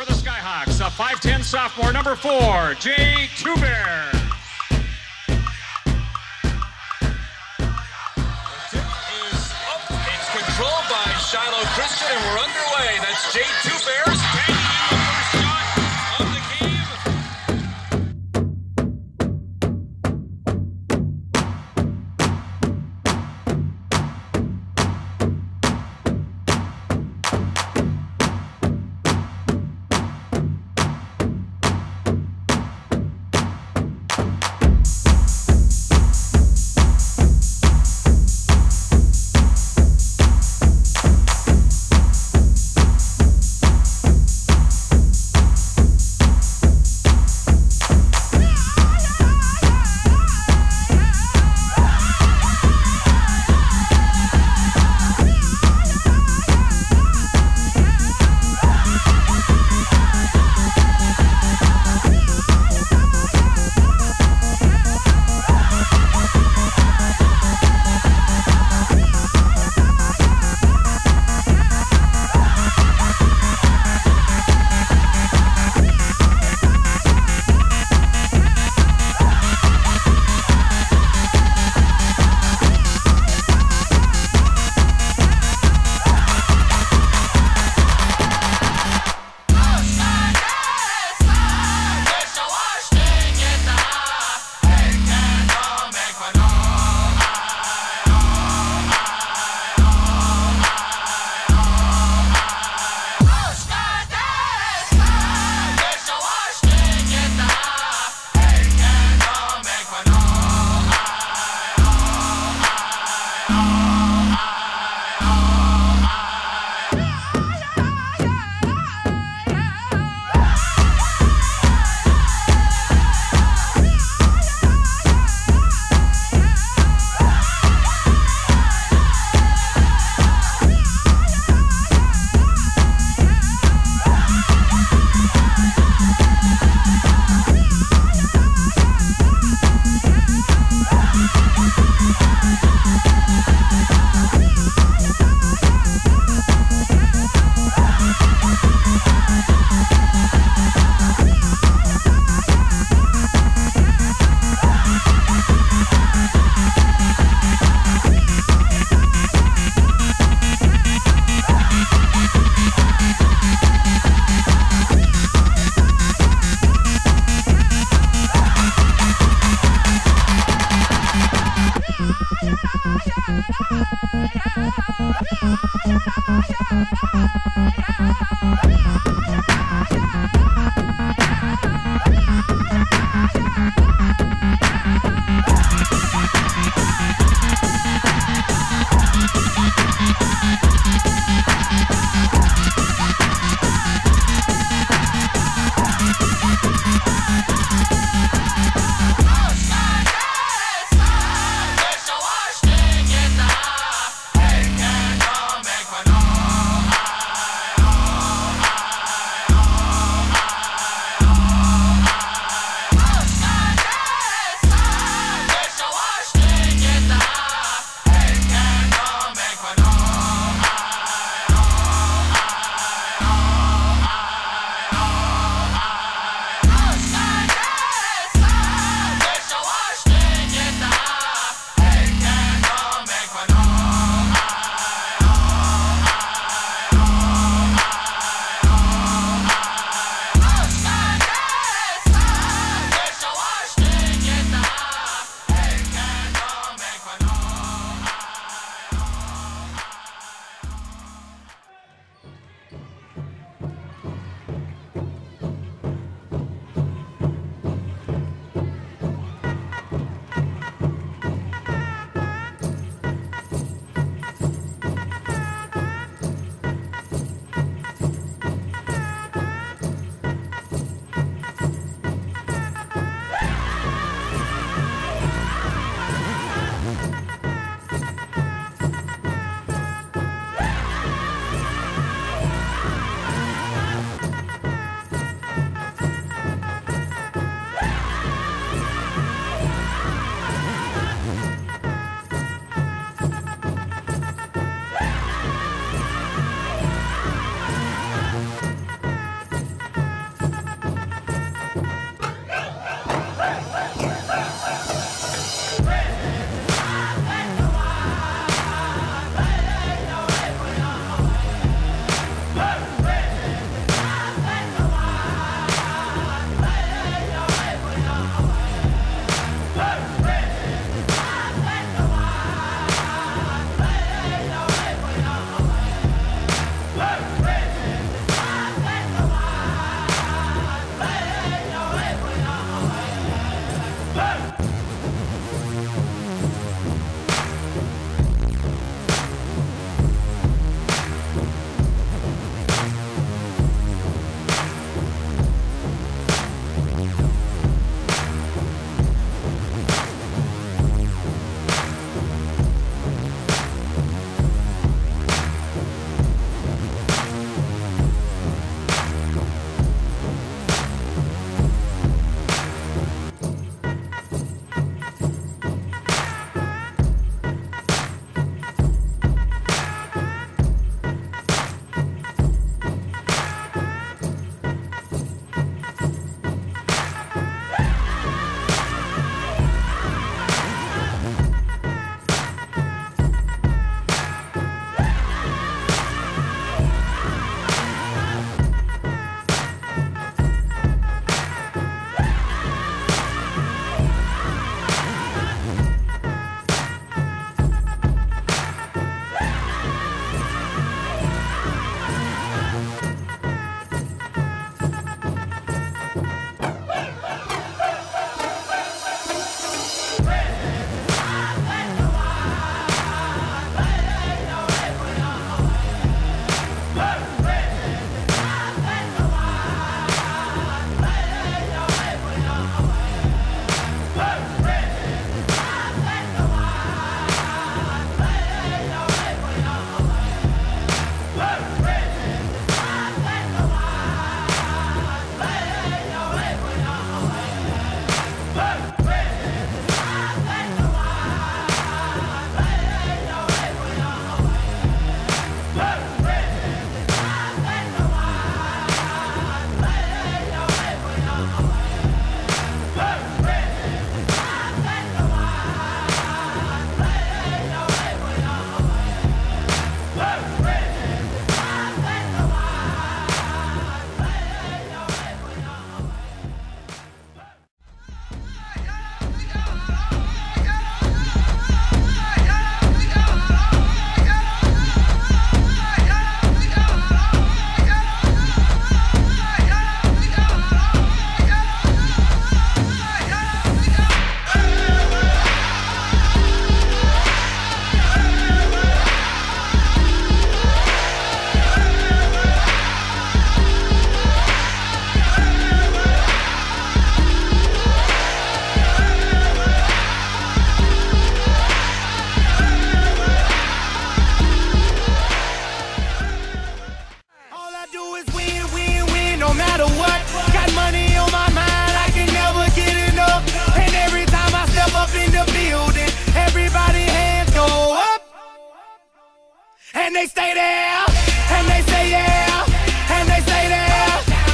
For the Skyhawks, a 5'10 sophomore, number 4, Jay Tuber. It's controlled by Shiloh Christian, and we're underway. That's Jay Tuber banging in the first shot of the game. And they stay there, and they say yeah, and they stay there.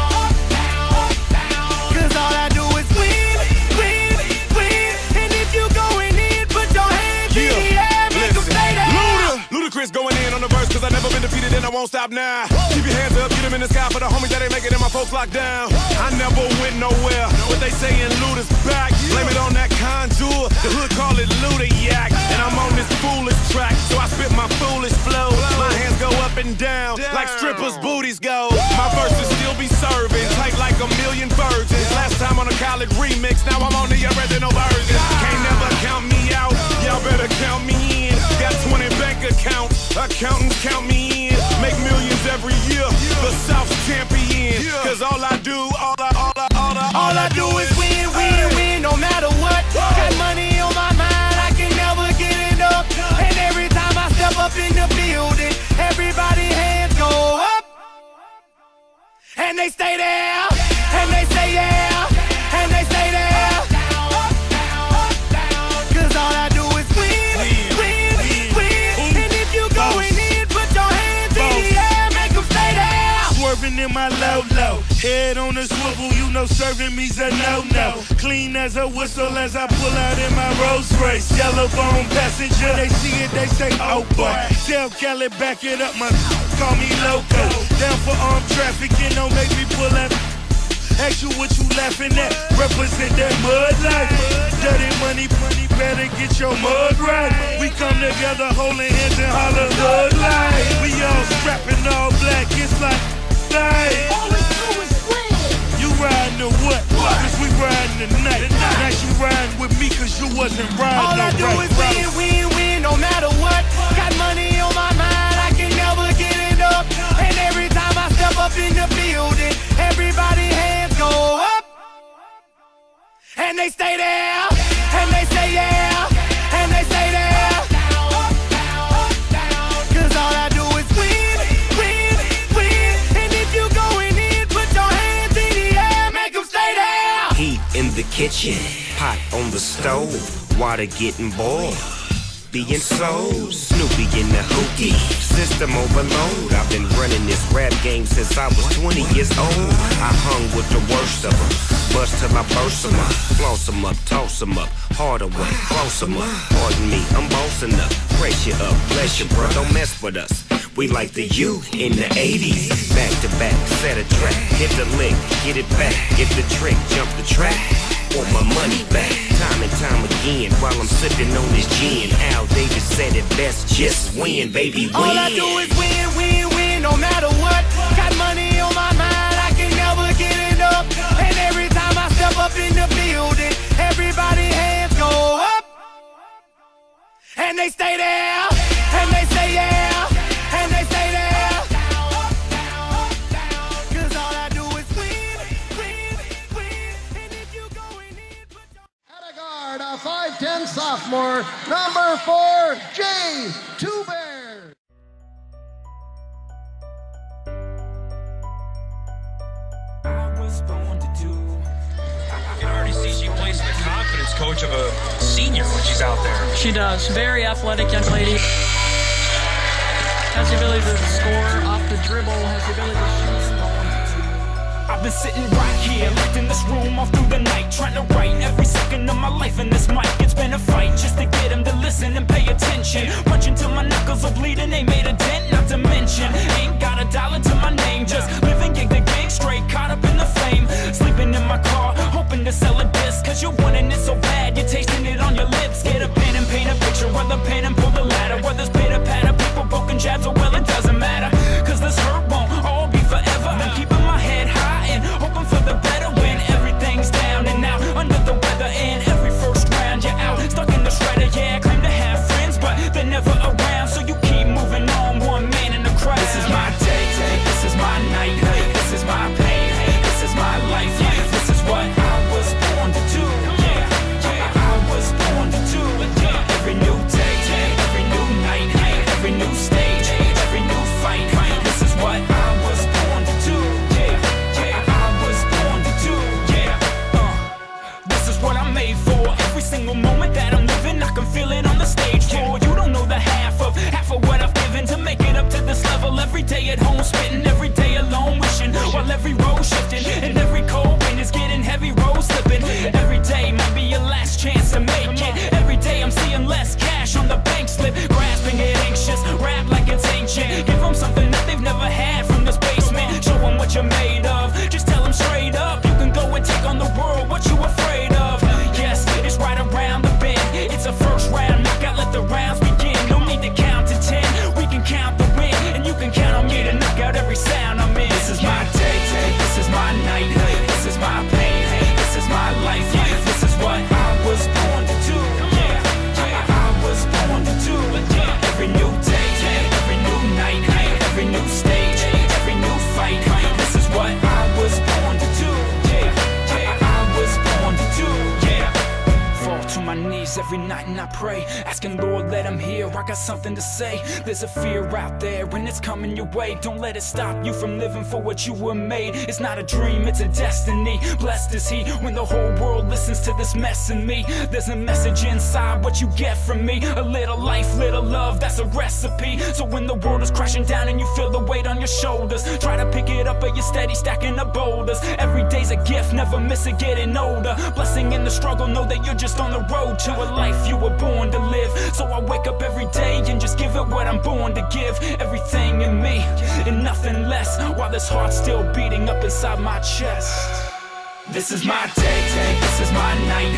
Cause all I do is win, win, win. And if you going in, put your hands in the air, make them stay there. Ludacris going in on the verse, cause I never been defeated and I won't stop now. Keep your hands up, get them in the sky for the homies that ain't make it and my folks locked down. I never went nowhere, but they saying Luda's back. Blame it on that contour, the hood call it Luda-yak. And I'm on this foolish track, so I spit my foolish flow. My hands go up and down, like strippers' booties go. My verses still be serving, tight like a million virgins. Last time on a college remix, now I'm on the original version. Can't never count me out, y'all better count me in. Got 20 bank accounts, accountants count me in. Make millions every year, the South's champion. Cause all I do, all I do is win, win, win, no matter what. Got money on my mind, I can never get enough. And every time I step up in the building, everybody hands go up. And they stay there, and they say yeah, and they stay there. Cause all I do is win, win, win. And if you going in, put your hands in the air, make them stay there. Swerving in my low-low, head on the swivel, you know serving me's a no-no. Clean as a whistle as I pull out in my Rolls Royce. Yellow bone passenger, they see it, they say, oh boy. Tell Kelly, back it up, my call me loco. Down for armed trafficking, don't make me pull out. Ask you what you laughing at, represent that mud life. Dirty money, better get your mud right. We come together holding hands and holler hood life. We all strapping all black, it's like life. All we do is win. You riding or what? Cause we riding tonight. Now she riding with me cause you wasn't riding. All I do is win, win, win, no matter what. Got money on my mind, I can never get enough. And every time I step up in the building, everybody hands go up. And they stay there, and they say yeah, and they stay there. Cause all I do is win, win, win. And if you going in, put your hands in the air, make them stay there. Heat in the kitchen, pot on the stove, water getting boiled. Being sold, Snoopy in the hookie, system overload. I've been running this rap game since I was 20 years old. I hung with the worst of them, bust till I burst them up, floss them up, toss them up, harder way, close them up. Pardon me, I'm bossing up, brace you up, bless you, bro, don't mess with us. We like the U in the 80s, back to back, set a track, hit the lick, get it back, get the trick, jump the track. Want my money back, time and time again, while I'm sipping on this gin. Al Davis said it best, just win, baby, win. All I do is win, win, win, no matter what. Got money on my mind, I can never get enough. And every time I step up in the building, everybody hands go up. And they stay there, and they say yeah, and they stay there. Cause all I do is win, win, win. And if you going in, put your... At a guard, a 5'10" sophomore, number 4, Jay Two-Bear. I was born to do. You can already see she plays the confidence coach of a senior when she's out there. She does. Very athletic young lady. Has the ability to score off the dribble, has the ability to shoot. I've been sitting right here, locked in this room all through the night, trying to write every second of my life in this mic. It's been a fight just to get him to listen and pay attention. Punching till my knuckles are bleeding, they made a dent, not to mention ain't got a dollar to my name, just living gig to gig, straight caught up in the flame. Sleeping in my car, hoping to sell a disc, cause you're wanting it so bad, you're tasting it on your lips. Get a pen and paint a picture, whether pen and pull the ladder, whether it's pitter patter, people broken jabs, or well it doesn't matter, cause this hurt won't all be forever. I'm keeping my head high and hoping for the better when everything's down and out, under the weather. And every first round you're out, stuck in the shredder. Yeah, I claim to have friends, but they're never around, so you keep moving on, one man in the crowd. This is my day, this is my night, this is my pain, this is my life. This is what I was born to do. I was born to do. Every new day, every new night, every new stage, every new fight. This is what I was born to do. This is what I'm made for. Every single moment that I'm living, I can feel it on the stage floor. You don't know the half of what I've given to make it up to every road shifting, and every cold wind is getting heavy, road slipping. Every day might be your last chance to make it. Every day I'm seeing less cash on the bank slip, grasping it anxious, rap like it's ancient. Give them something that they've never had from this basement. Show them what you're made of, just tell them straight up. You can go and take on the world, what you afraid of? Yes, it's right around the bend. It's a first round knockout, let the rounds begin. No need to count to 10, we can count the win, and you can count on me to knock out every sound I'm in. This is my day, this is my night, this is my pain, this is my life, this is what I was born to do. I was born to do. Every new day, every new night, every new stage, every new fight. This is what I was born to do. I was born to do. Fall to my knees every night and I pray, asking Lord, let him hear I got something to say. There's a fear out there and it's coming your way. Don't let it stop you from living for what you were made. It's not a dream, it's a destiny. Blessed is he when the whole world listens to this mess in me. There's a message inside what you get from me. A little life, little love, that's a recipe. So when the world is crashing down and you feel the weight on your shoulders, try to pick it up but you're steady stacking the boulders. Every day's a gift, never miss it getting older. Blessing in the struggle, know that you're just on the road to a life you were born to live. So I wake up every day and just give it what I'm born to give. Everything in me and nothing less, while this heart's still beating up inside my chest. This is my day, this is my night,